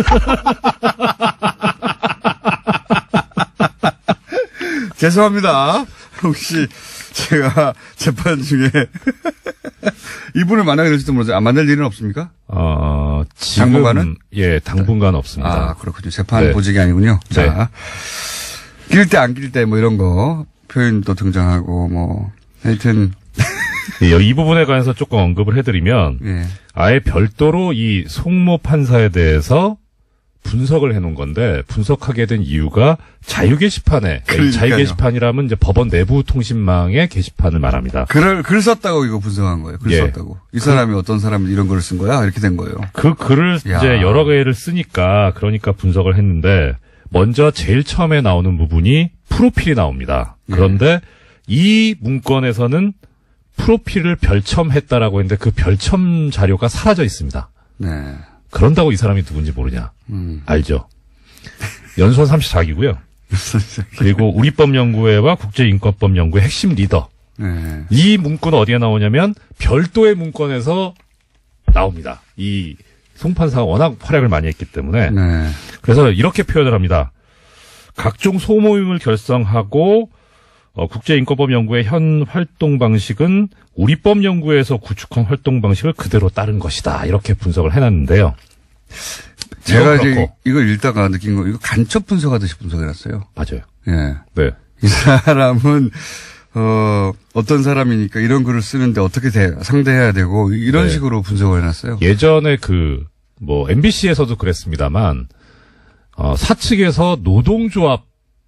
죄송합니다. 혹시 제가 재판 중에 이분을 만나게 될지도 모르죠. 만날 일은 없습니까? 지금 당분간은? 예, 당분간 없습니다. 아, 그렇군요. 재판 네. 보직이 아니군요. 네. 자, 낄 때 안 낄 때 뭐 이런 거 표현도 등장하고 뭐 하여튼 예, 이 부분에 관해서 조금 언급을 해드리면 예. 아예 별도로 이 송모 판사에 대해서 분석을 해놓은 건데 분석하게 된 이유가 자유 게시판에 그러니까요. 자유 게시판이라면 이제 법원 내부 통신망의 게시판을 말합니다. 글 썼다고 이거 분석한 거예요. 글 예. 썼다고. 이 사람이 어떤 사람이 이런 글을 쓴 거야? 이렇게 된 거예요. 그 글을 야. 이제 여러 개를 쓰니까 그러니까 분석을 했는데 먼저 제일 처음에 나오는 부분이 프로필이 나옵니다. 그런데 이 문건에서는 프로필을 별첨했다라고 했는데 그 별첨 자료가 사라져 있습니다. 네. 그런다고 이 사람이 누군지 모르냐? 알죠. 연수원 34기고요. 그리고 우리법연구회와 국제인권법연구회 핵심 리더. 네. 이 문건은 어디에 나오냐면 별도의 문건에서 나옵니다. 이 송판사가 워낙 활약을 많이 했기 때문에. 네. 그래서 이렇게 표현을 합니다. 각종 소모임을 결성하고 국제인권법연구회 현 활동 방식은 우리법연구회에서 구축한 활동 방식을 그대로 따른 것이다. 이렇게 분석을 해놨는데요. 제가 이건 이제 그렇고. 이걸 읽다가 느낀 거, 이거 간첩 분석하듯이 분석해놨어요. 맞아요. 예. 네. 이 사람은, 어떤 사람이니까 이런 글을 쓰는데 어떻게 상대해야 되고, 이런 네. 식으로 분석을 해놨어요. 예전에 MBC에서도 그랬습니다만, 사측에서 노동조합,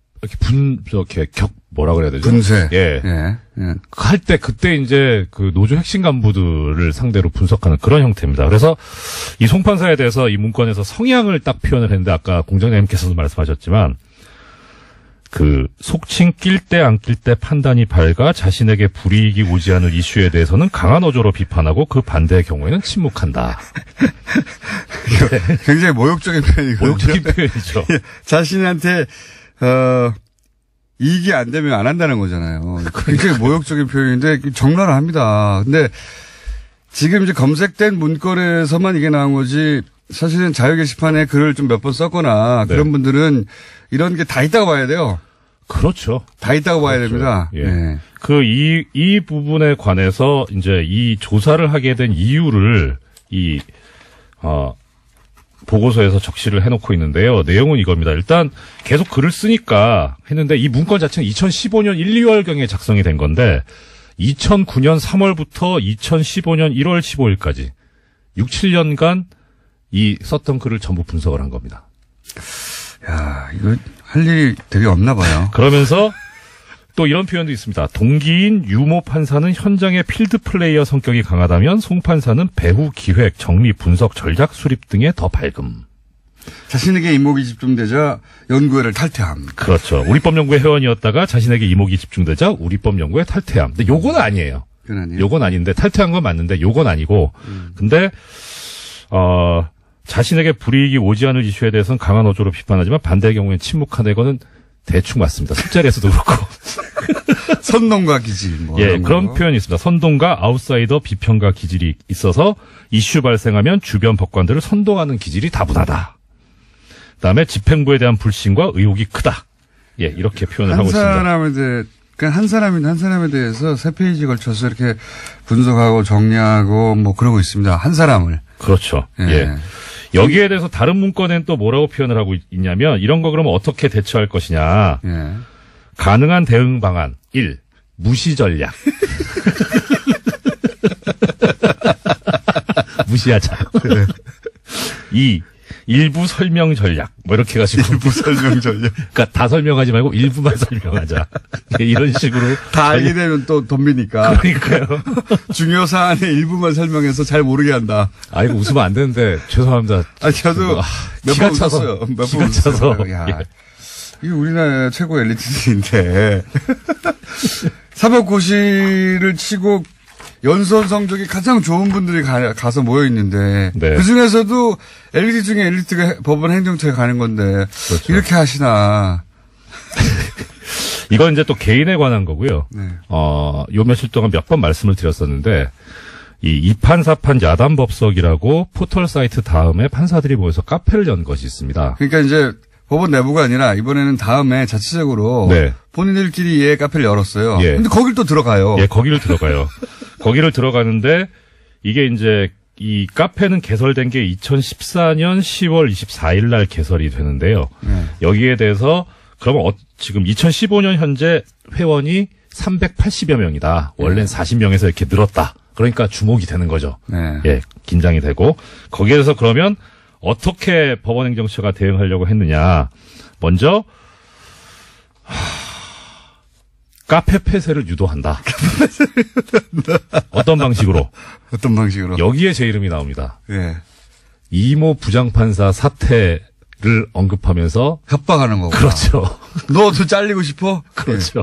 뭐라 그래야 되죠? 분쇄. 예. 예. 예. 그때 이제 그 노조 핵심 간부들을 상대로 분석하는 그런 형태입니다. 그래서 이 송판사에 대해서 이 문건에서 성향을 딱 표현을 했는데 아까 공장장님께서도 말씀하셨지만 속칭 낄 때 안 낄 때 판단이 밝아 자신에게 불이익이 오지 않을 이슈에 대해서는 강한 어조로 비판하고 그 반대의 경우에는 침묵한다. 굉장히 모욕적인 표현이거든요. 모욕적인 표현이죠. 자신한테, 이익이 안 되면 안 한다는 거잖아요. 굉장히 모욕적인 표현인데 적나라합니다. 근데 지금 이제 검색된 문건에서만 이게 나온 거지 사실은 자유 게시판에 글을 좀 몇 번 썼거나 네. 그런 분들은 이런 게 다 있다고 봐야 돼요. 그렇죠. 다 있다고 봐야 그렇죠. 됩니다. 예. 네. 이 부분에 관해서 이제 이 조사를 하게 된 이유를 보고서에서 적시를 해놓고 있는데요. 내용은 이겁니다. 일단 계속 글을 쓰니까 했는데 이 문건 자체는 2015년 1, 2월경에 작성이 된 건데 2009년 3월부터 2015년 1월 15일까지 6, 7년간 이 썼던 글을 전부 분석을 한 겁니다. 야, 이거 할 일이 되게 없나 봐요. 그러면서 또 이런 표현도 있습니다. 동기인 유모 판사는 현장의 필드 플레이어 성격이 강하다면 송 판사는 배후 기획, 정리, 분석, 전략 수립 등에 더 밝음. 자신에게 이목이 집중되자 연구회를 탈퇴함. 그렇죠. 우리법연구회 회원이었다가 자신에게 이목이 집중되자 우리법연구회 탈퇴함. 근데 요건 아니에요. 그건 아니에요. 요건 아닌데 탈퇴한 건 맞는데 요건 아니고. 근데 자신에게 불이익이 오지 않을 이슈에 대해서는 강한 어조로 비판하지만 반대의 경우에는 침묵하다. 이거는 대충 맞습니다. 술자리에서도 그렇고. 선동과 기질. 뭐 예, 이런 그런 거. 표현이 있습니다. 선동과 아웃사이더 비평가 기질이 있어서 이슈 발생하면 주변 법관들을 선동하는 기질이 다분하다. 그다음에 집행부에 대한 불신과 의혹이 크다. 예, 이렇게 표현을 하고 있습니다. 한 사람에 대해서 3페이지 걸쳐서 이렇게 분석하고 정리하고 뭐 그러고 있습니다. 한 사람을. 그렇죠. 예. 예. 여기에 대해서 다른 문건엔 또 뭐라고 표현을 하고 있냐면 이런 거 그러면 어떻게 대처할 것이냐. 예. 가능한 대응 방안 1. 무시 전략. 무시하자. 2. 일부 설명 전략. 뭐 이렇게 해가지고. 일부 설명 전략. 그러니까 다 설명하지 말고 일부만 설명하자. 예, 이런 식으로. 다 알게 되면 또 덤비니까. 그러니까요. 중요 사안의 일부만 설명해서 잘 모르게 한다. 아, 이거 웃으면 안 되는데, 죄송합니다. 아, 저도 몇 기가 번 차서. 웃었어요. 몇 기가 번 차서. 웃었어요. 야, 예. 이게 우리나라 최고 엘리트들인데. 사법고시를 치고 연수원 성적이 가장 좋은 분들이 가서 모여 있는데 네. 그 중에서도 엘리트 중에 엘리트가 법원 행정처에 가는 건데 그렇죠. 이렇게 하시나. 이건 이제 또 개인에 관한 거고요. 네. 요 며칠 동안 몇 번 말씀을 드렸었는데, 이 이판사판 야단법석이라고 포털 사이트 다음에 판사들이 모여서 카페를 연 것이 있습니다. 그러니까 이제 법원 내부가 아니라 이번에는 다음에 자체적으로 네. 본인들끼리의 카페를 열었어요. 예. 근데 거길 또 들어가요. 예, 거기를 들어가요. 거기를 들어가는데, 이게 이제 이 카페는 개설된 게 2014년 10월 24일 날 개설이 되는데요. 여기에 대해서 그러면 지금 2015년 현재 회원이 380여 명이다. 원래는 40명에서 이렇게 늘었다. 그러니까 주목이 되는 거죠. 네. 예, 긴장이 되고 거기에 대해서 그러면 어떻게 법원행정처가 대응하려고 했느냐. 먼저 카페 폐쇄를 유도한다. 어떤 방식으로? 어떤 방식으로? 여기에 제 이름이 나옵니다. 예. 이모 부장판사 사태를 언급하면서 협박하는 거고. 그렇죠. 너도 잘리고 싶어? 그렇죠.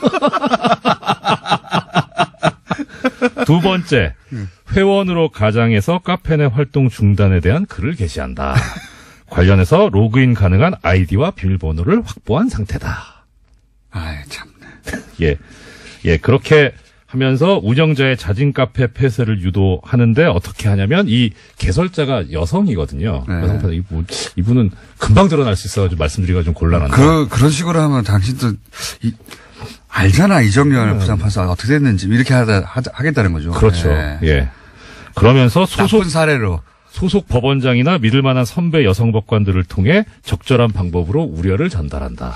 두 번째, 회원으로 가장해서 카페 내 활동 중단에 대한 글을 게시한다. 관련해서 로그인 가능한 아이디와 비밀번호를 확보한 상태다. 아이, 참네. 예, 그렇게 하면서 운영자의 자진 카페 폐쇄를 유도하는데 어떻게 하냐면 이 개설자가 여성이거든요. 네. 여성판사 이분은 금방 드러날 수 있어가지고 말씀드리기가 좀 곤란한데. 그런 식으로 하면 당신도 알잖아, 이정열 부장판사 어떻게 됐는지 이렇게 하겠다는 거죠. 그렇죠. 네. 예. 그러면서 나쁜 사례로. 소속 법원장이나 믿을 만한 선배 여성 법관들을 통해 적절한 방법으로 우려를 전달한다.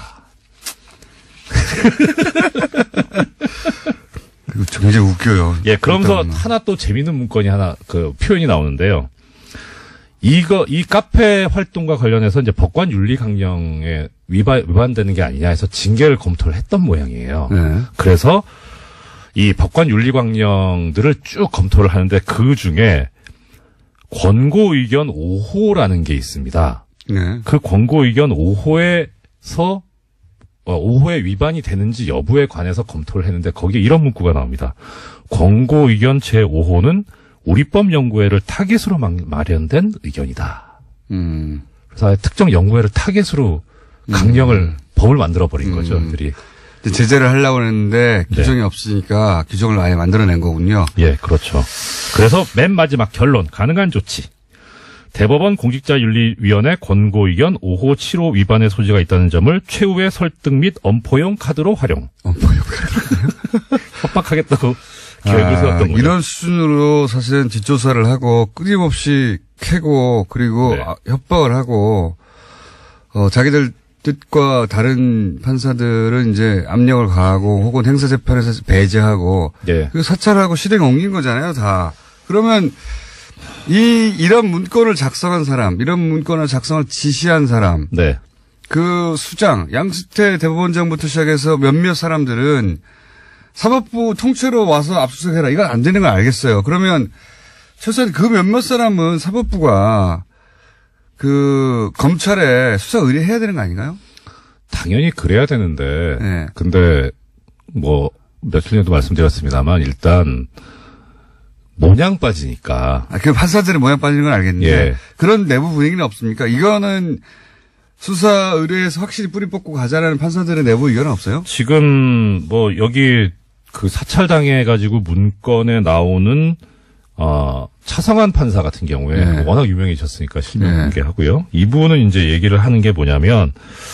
이거 굉장히 웃겨요. 예, 그러면서 하나 또 재밌는 문건이 하나, 표현이 나오는데요. 이 카페 활동과 관련해서 이제 법관 윤리 강령에 위반되는 게 아니냐 해서 징계를 검토를 했던 모양이에요. 네. 그래서 이 법관 윤리 강령들을 쭉 검토를 하는데 그 중에 권고 의견 5호라는 게 있습니다. 네. 그 권고 의견 5호에서 5호에 위반이 되는지 여부에 관해서 검토를 했는데 거기에 이런 문구가 나옵니다. 권고 의견 제5호는 우리법 연구회를 타깃으로 마련된 의견이다. 그래서 특정 연구회를 타깃으로 강령을 법을 만들어버린 거죠. 그들이. 제재를 하려고 했는데 규정이 없으니까 규정을 아예 만들어낸 거군요. 예, 그렇죠. 그래서 맨 마지막 결론, 가능한 조치. 대법원 공직자윤리위원회 권고 의견 5호, 7호 위반의 소지가 있다는 점을 최후의 설득 및 엄포용 카드로 활용. 엄포용 카드. 협박하겠다고 계획을 세웠던 거죠. 이런 수준으로 사실은 뒷조사를 하고 끊임없이 캐고 그리고 네. 협박을 하고 자기들 뜻과 다른 판사들은 이제 압력을 가하고 혹은 행사재판에서 배제하고 네. 그 사찰하고 실행에 옮긴 거잖아요, 다. 그러면 이런 문건을 작성한 사람, 이런 문건을 작성을 지시한 사람, 네. 그 수장, 양수태 대법원장부터 시작해서 몇몇 사람들은 사법부 통째로 와서 압수수색해라. 이건 안 되는 걸 알겠어요. 그러면 최소한 그 몇몇 사람은 사법부가 그 검찰에 수사 의뢰해야 되는 거 아닌가요? 당연히 그래야 되는데, 네. 근데 뭐 며칠 전에도 말씀드렸습니다만 일단 모양 빠지니까. 그 판사들의 모양 빠지는 건 알겠는데 예. 그런 내부 분위기는 없습니까? 이거는 수사 의뢰에서 확실히 뿌리 뽑고 가자라는 판사들의 내부 의견은 없어요? 지금 뭐 여기 그 사찰당해가지고 문건에 나오는 차성환 판사 같은 경우에 네. 워낙 유명해졌으니까 실명 네. 공개하고요. 이분은 이제 얘기를 하는 게 뭐냐면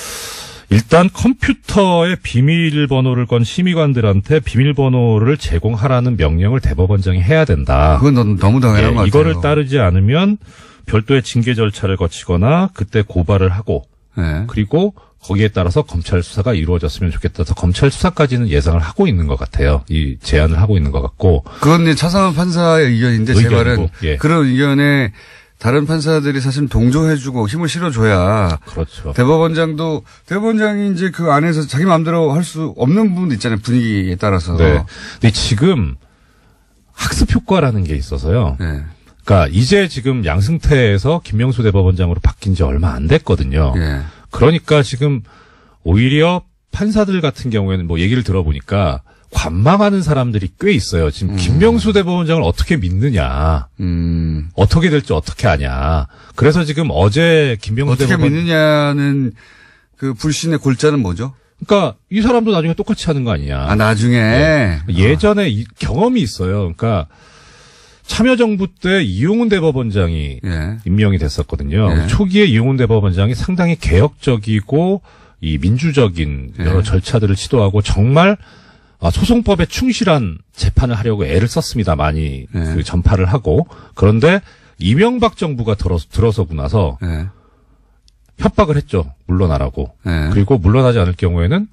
일단 컴퓨터에 비밀번호를 건 심의관들한테 비밀번호를 제공하라는 명령을 대법원장이 해야 된다. 그건 너무 당연한 것 같아요. 이거를 따르지 않으면 별도의 징계 절차를 거치거나 그때 고발을 하고 네. 그리고 거기에 따라서 검찰 수사가 이루어졌으면 좋겠다 해서 검찰 수사까지는 예상을 하고 있는 것 같아요. 이 제안을 하고 있는 것 같고. 그건 이제 차상환 판사의 의견인데 제 말은 예. 그런 의견에 다른 판사들이 사실 동조해주고 힘을 실어줘야 그렇죠. 대법원장이 이제 그 안에서 자기 마음대로 할 수 없는 부분도 있잖아요. 분위기에 따라서. 네. 근데 지금 학습 효과라는 게 있어서요. 네. 그러니까 이제 지금 양승태에서 김명수 대법원장으로 바뀐 지 얼마 안 됐거든요. 예. 그러니까 지금 오히려 판사들 같은 경우에는 뭐 얘기를 들어보니까 관망하는 사람들이 꽤 있어요. 지금 김명수 대법원장을 어떻게 믿느냐. 어떻게 될지 어떻게 아냐. 그래서 지금 어제 김명수 어떻게 대법원 믿느냐는 그 불신의 골자는 뭐죠? 그러니까 이 사람도 나중에 똑같이 하는 거 아니냐. 아, 나중에. 예전에 이 경험이 있어요. 그러니까 참여정부 때 이용훈 대법원장이 예. 임명이 됐었거든요. 예. 초기에 이용훈 대법원장이 상당히 개혁적이고 이 민주적인 여러 예. 절차들을 시도하고 정말 소송법에 충실한 재판을 하려고 애를 썼습니다. 많이 네. 그 전파를 하고. 그런데 이명박 정부가 들어서고 나서 네. 협박을 했죠. 물러나라고. 네. 그리고 물러나지 않을 경우에는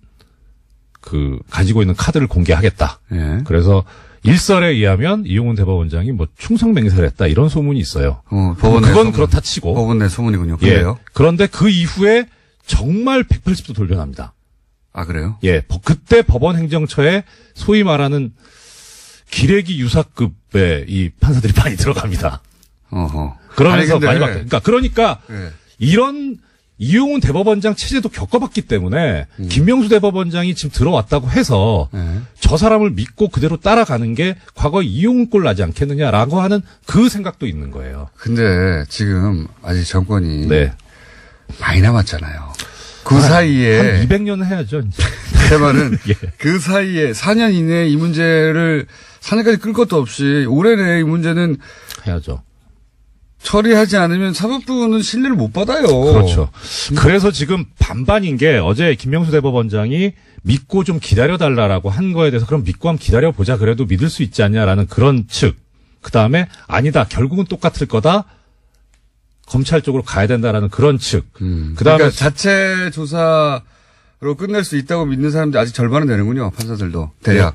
그 가지고 있는 카드를 공개하겠다. 네. 그래서 일설에 의하면 이용훈 대법원장이 뭐 충성 맹세를 했다 이런 소문이 있어요. 법원 내 그건 소문. 그렇다 치고. 법원 내 소문이군요. 예. 그래요? 그런데 그 이후에 정말 180도 돌변합니다. 아, 그래요? 예. 그때 법원 행정처에 소위 말하는 기레기 유사급의 이 판사들이 많이 들어갑니다. 어허. 그러면서 아니, 근데- 많이 그러니까 예. 이런 이용훈 대법원장 체제도 겪어봤기 때문에 김명수 대법원장이 지금 들어왔다고 해서 예. 저 사람을 믿고 그대로 따라가는 게 과거 이용훈 꼴 나지 않겠느냐라고 하는 그 생각도 있는 거예요. 근데 지금 아직 정권이 네. 많이 남았잖아요. 그 사이에 한 200년은 해야죠. 이제. 제 말은 예. 그 사이에 4년 이내에 이 문제를 4년까지 끌 것도 없이 올해 내에 이 문제는 해야죠. 처리하지 않으면 사법부는 신뢰를 못 받아요. 그렇죠. 그래서 지금 반반인 게 어제 김명수 대법원장이 믿고 좀 기다려달라라고 한 거에 대해서 그럼 믿고 한번 기다려보자. 그래도 믿을 수 있지 않냐라는 그런 측. 그 다음에 아니다. 결국은 똑같을 거다. 검찰 쪽으로 가야 된다라는 그런 측. 그 다음에 그러니까 자체 조사로 끝낼 수 있다고 믿는 사람들 아직 절반은 되는군요. 판사들도 대략.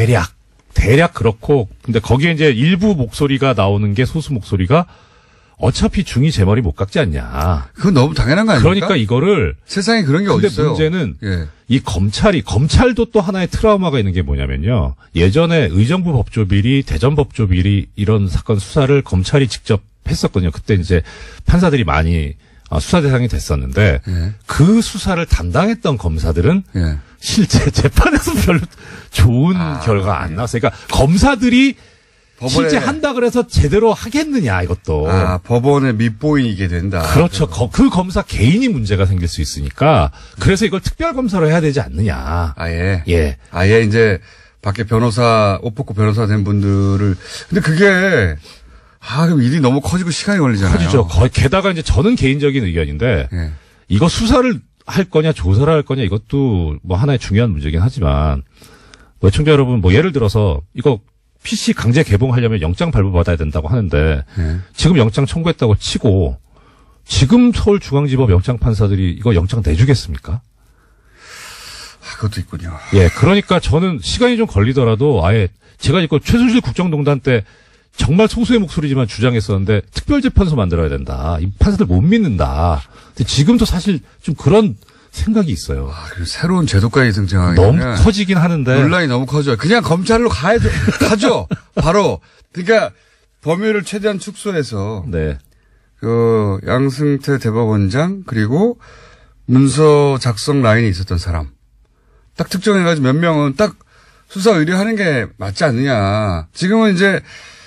대략 그렇고 근데 거기에 이제 일부 목소리가 나오는 게 소수 목소리가 어차피 중이 제 머리 못 깎지 않냐. 그건 너무 당연한 거 아닙니까? 그러니까 이거를 세상에 그런 게 어디 근데 있어요? 문제는 예. 이 검찰도 또 하나의 트라우마가 있는 게 뭐냐면요. 예전에 의정부 법조비리, 대전 법조비리 이런 사건 수사를 검찰이 직접 했었거든요. 그때 이제 판사들이 많이 수사 대상이 됐었는데 예. 그 수사를 담당했던 검사들은 예. 실제 재판에서 별로 좋은 결과가 안 나왔어요. 그러니까 검사들이 실제 한다 그래서 제대로 하겠느냐 이것도. 법원에 밑보이게 된다. 그렇죠. 그 검사 개인이 문제가 생길 수 있으니까 그래서 이걸 특별 검사로 해야 되지 않느냐. 아예. 예. 아예 이제 밖에 변호사 옷 벗고 변호사 된 분들을 근데 그게 그럼 일이 너무 커지고 시간이 걸리잖아요. 커지죠. 게다가 이제 저는 개인적인 의견인데 예. 이거 수사를 할 거냐 조사를 할 거냐 이것도 뭐 하나의 중요한 문제긴 하지만 뭐 애청자 여러분 뭐 예를 들어서 이거 PC 강제 개봉하려면 영장 발부받아야 된다고 하는데 예. 지금 영장 청구했다고 치고 지금 서울중앙지법 영장 판사들이 이거 영장 내주겠습니까? 그것도 있군요. 예, 그러니까 저는 시간이 좀 걸리더라도 아예 제가 이거 최순실 국정농단 때 정말 소수의 목소리지만 주장했었는데 특별재판소 만들어야 된다. 이 판사들 못 믿는다. 근데 지금도 사실 좀 그런 생각이 있어요. 그리고 새로운 제도까지 등장하게 너무 되면 커지긴 하는데. 논란이 너무 커져요. 그냥 검찰로 가죠. 바로. 그러니까 범위를 최대한 축소해서 네. 그 양승태 대법원장 그리고 문서 작성 라인에 있었던 사람 딱 특정해가지고 몇 명은 딱 수사 의뢰하는 게 맞지 않느냐. 지금은 이제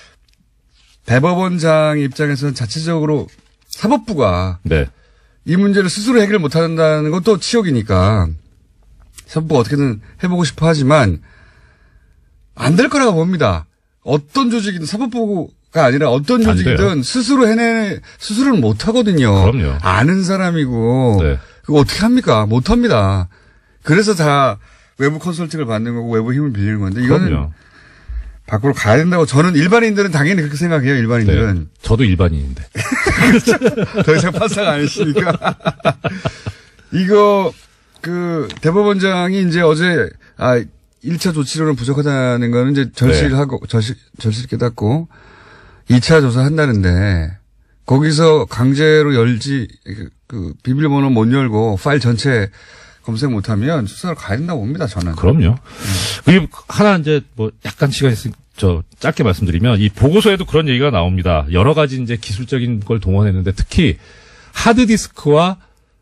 대법원장 입장에서는 자체적으로 사법부가 네. 이 문제를 스스로 해결 못한다는 것도 치욕이니까 사법부가 어떻게든 해보고 싶어 하지만 안 될 거라고 봅니다. 어떤 조직이든 사법부가 아니라 어떤 조직이든 스스로는 못 하거든요. 그럼요. 아는 사람이고 네. 그거 어떻게 합니까? 못 합니다. 그래서 다 외부 컨설팅을 받는 거고 외부 힘을 빌리는 건데 이거는 그럼요. 밖으로 가야 된다고 저는 일반인들은 당연히 그렇게 생각해요. 일반인들은. 네. 저도 일반인인데. 더 이상 판사가 아니시니까. 이거, 대법원장이 이제 어제, 1차 조치로는 부족하다는 거는 이제 절실하고, 절실 깨닫고, 2차 조사한다는데, 거기서 강제로 비밀번호 못 열고, 파일 전체 검색 못하면 수사를 가야 된다고 봅니다, 저는. 그럼요. 그리고 하나 이제 뭐 약간 시간 있으면 짧게 말씀드리면 이 보고서에도 그런 얘기가 나옵니다. 여러 가지 이제 기술적인 걸 동원했는데 특히 하드디스크와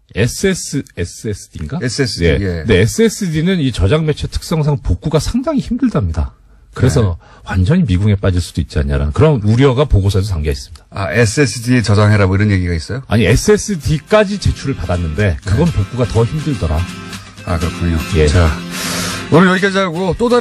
SSD인가? SSD. 예. 예. 근데 SSD는 이 저장 매체 특성상 복구가 상당히 힘들답니다. 그래서 완전히 미궁에 빠질 수도 있지 않냐라는 그런 우려가 보고서에서 담겨 있습니다. SSD에 저장해라 뭐 이런 얘기가 있어요? 아니 SSD까지 제출을 받았는데 그건 복구가 더 힘들더라. 그렇군요. 예. 자, 오늘 여기까지 하고 또 다른